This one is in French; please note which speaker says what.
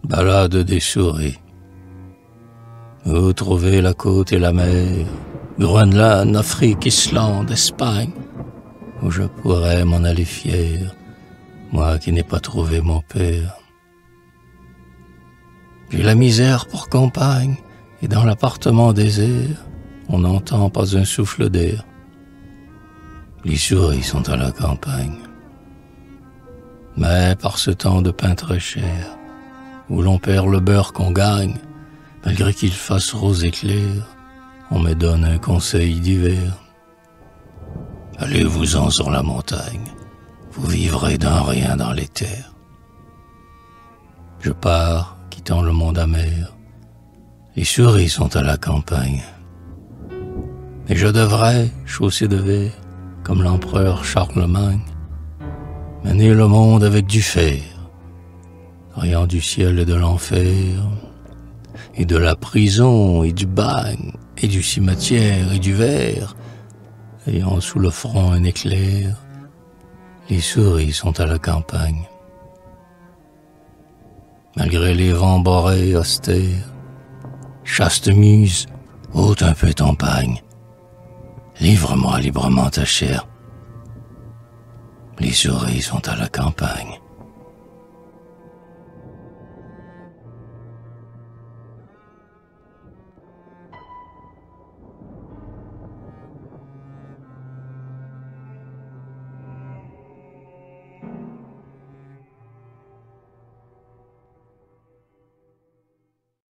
Speaker 1: Balade des souris. Vous trouvez la côte et la mer, Groenland, Afrique, Islande, Espagne, où je pourrais m'en aller fier, moi qui n'ai pas trouvé mon père. J'ai la misère pour compagne, et dans l'appartement désert, on n'entend pas un souffle d'air. Les souris sont à la campagne. Mais par ce temps de pain très cher, où l'on perd le beurre qu'on gagne, malgré qu'il fasse rose éclair, on me donne un conseil d'hiver. Allez-vous-en sur la montagne, vous vivrez d'un rien dans les terres. Je pars, quittant le monde amer, les souris sont à la campagne. Et je devrais, chaussé de verre, comme l'empereur Charlemagne, mener le monde avec du fer, riant du ciel et de l'enfer, et de la prison et du bagne, et du cimetière et du verre, ayant sous le front un éclair, les souris sont à la campagne. Malgré les vents borés austères, chaste muse, ôte un peu ton pagne, livre-moi librement ta chair. Les souris sont à la campagne.